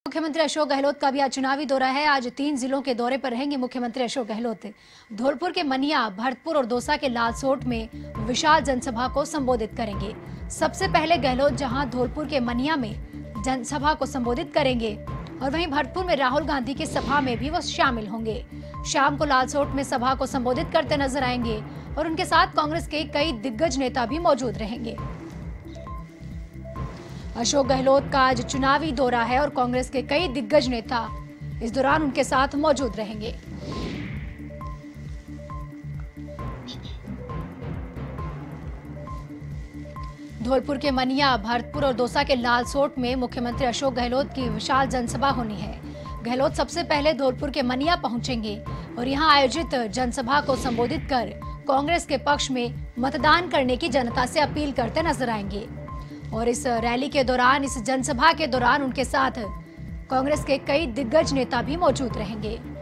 मुख्यमंत्री अशोक गहलोत का भी आज चुनावी दौरा है। आज 3 जिलों के दौरे पर रहेंगे मुख्यमंत्री अशोक गहलोत। धौलपुर के मनिया, भरतपुर और दौसा के लालसोट में विशाल जनसभा को संबोधित करेंगे। सबसे पहले गहलोत जहां धौलपुर के मनिया में जनसभा को संबोधित करेंगे और वहीं भरतपुर में राहुल गांधी की सभा में भी वो शामिल होंगे। शाम को लालसोट में सभा को संबोधित करते नजर आएंगे और उनके साथ कांग्रेस के कई दिग्गज नेता भी मौजूद रहेंगे। अशोक गहलोत का आज चुनावी दौरा है और कांग्रेस के कई दिग्गज नेता इस दौरान उनके साथ मौजूद रहेंगे। धौलपुर के मनिया, भरतपुर और दौसा के लालसोट में मुख्यमंत्री अशोक गहलोत की विशाल जनसभा होनी है। गहलोत सबसे पहले धौलपुर के मनिया पहुंचेंगे और यहां आयोजित जनसभा को संबोधित कर कांग्रेस के पक्ष में मतदान करने की जनता से अपील करते नजर आएंगे। और इस रैली के दौरान, इस जनसभा के दौरान उनके साथ कांग्रेस के कई दिग्गज नेता भी मौजूद रहेंगे।